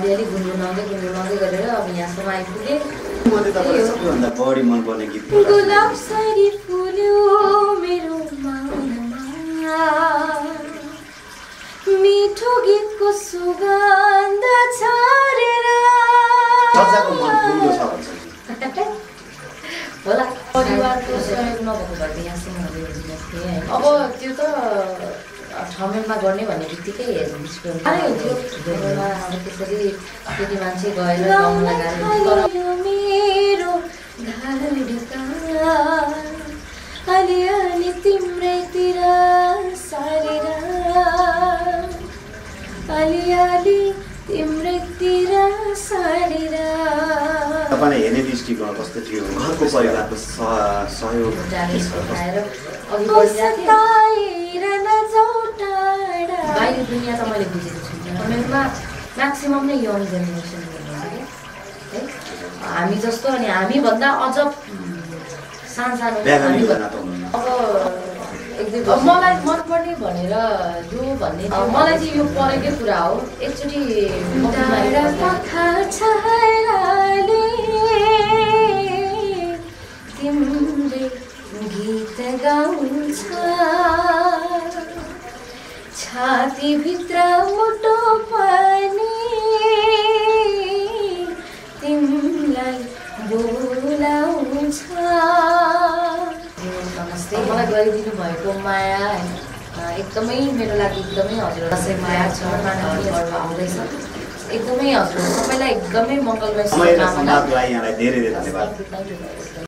अलिअलि गुनगुनाउँदै गरेर अब यहाँसम्म आइपुगे। मैले तपाईलाई सबैभन्दा बढी मन पर्ने गीत गुलाबसरी फुल्यो मेरो मनमा, मिठो गीतको सुगन्ध छरेर। सजाको मन ठुलो छ भन्छ होला परिवारको सहयोग नभएको भए त यहाँसम्म थिएँ। अब त्यो त ठमेलमा गर्ने भन्ने बित्तिकै निस्क्यो हुन्थ्यो। त्यसरी केटी मान्छे गएर गाउन लगाएर मेरो अलिअलि तिम्रैतिर सारेर, अलिअलि तिम्रैतिर सारेर। तपाईलाई हेर्ने दृष्टिकोण कस्तो थियो? घरको परिवारको सहयोग बाहिर दुनियाँ त मैले बुझेको छुइनँ। ठमेलमा म्याक्सिमम नै यङ जेनेरेसन है, हामी जस्तो अनि हामीभन्दा अझ सानो अब मलाई मनपर्ने भनेर यो भन्ने मलाई चाहिँ यो परेकै कुरा हो। एकचोटि तिम्रै गीत गाउँछ, छातीभित्र मुटु पनि तिमीलाई बोलाउँछ। नमस्ते, मलाई गरिदिनु भएको माया एकदमै मेरो लागि एकदमै हजुर दसैँ माया छ आउँदैछ। एकदमै हजुर सबैलाई एकदमै मङ्गलमय धेरै धेरै धन्यवाद।